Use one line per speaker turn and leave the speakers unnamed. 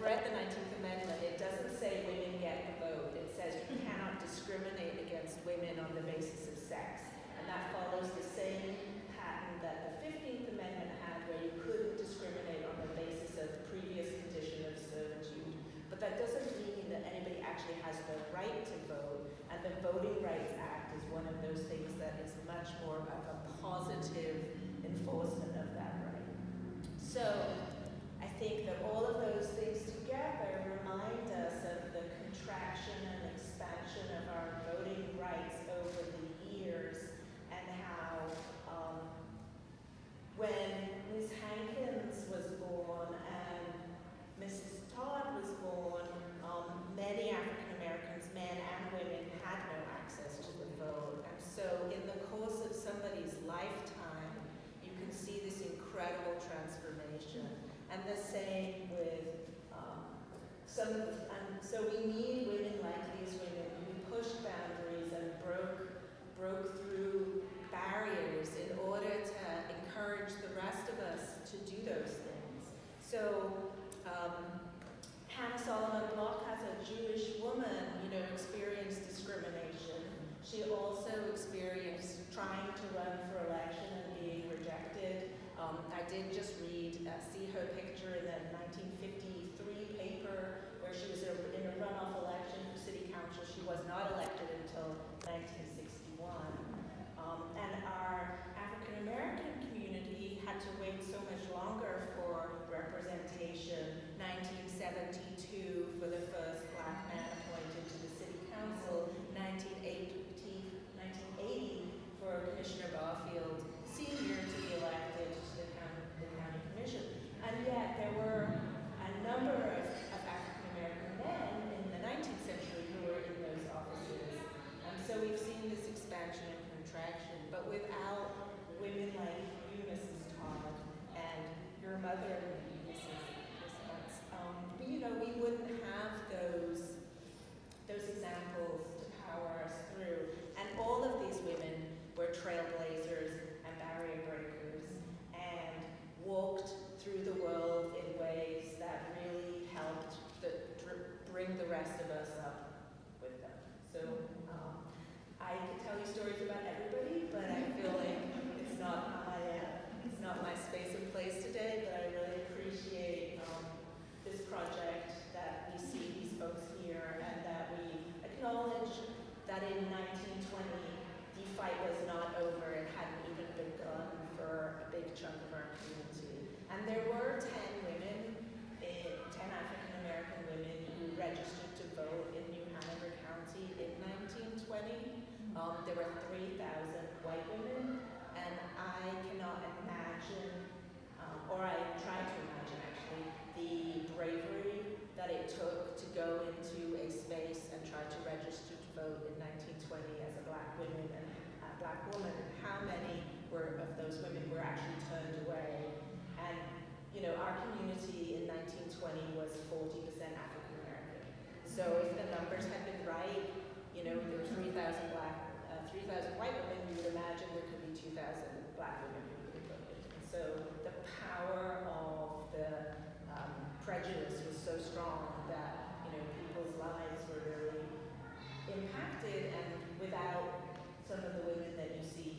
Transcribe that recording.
read the 19th Amendment, it doesn't say women get the vote. It says you cannot discriminate against women on the basis of sex. And that follows the same pattern that the 15th Amendment had, where you couldn't discriminate on the basis of previous condition of servitude. But that doesn't mean that anybody actually has the right to vote. And the Voting Rights Act is one of those things that is much more of a positive enforcement of that right. So I think that all of those things together remind us of the contraction and expansion of our voting rights over the years, and how when Ms. Hankins was born and Mrs. Todd was born, many African Americans, men and women, had no access to the vote. And so in the course of somebody's lifetime, you can see this incredible transformation. And the same with so we need women like these women who pushed boundaries and broke through barriers in order to encourage the rest of us to do those things. So Hannah Solomon Block, as a Jewish woman, experienced discrimination. She also experienced trying to run for election and being rejected. I did just see her picture in the 1953 paper where she was in a runoff election for city council. She was not elected until 1961. And our African American community had to wait so much longer for representation. 1972 for the first black man appointed to the city council. 1980 for Commissioner Barfield Sr. to be elected to the county commission. And yet there were a number of African American men in the 19th century who were in those offices. So we've seen this expansion and contraction, but without women like you, Mrs. Todd, and your mother, Mrs. We wouldn't have those examples to power us through. And all of these women were trailblazers and barrier breakers and walked through the world in ways that really helped bring the rest of us up with them. So I could tell you stories about everybody, but I feel like it's not my space and place today. But I really appreciate this project, that we see these folks here, and that we acknowledge that in 1920 the fight was not over. It hadn't even begun for a big chunk of our community. And there were 10 African American women who registered to vote in New Hanover County in 1920. There were 3,000 white women, and I cannot imagine, or I tried to imagine actually, the bravery that it took to go into a space and try to register to vote in 1920 as a black woman, and how many of those women were actually turned away. And our community in 1920 was 40% African American. So if the numbers had been right, there were 3,000 white women, you would imagine there could be 2,000 black women who would have voted. And so the power of the prejudice was so strong that people's lives were really impacted, and without some of the women that you see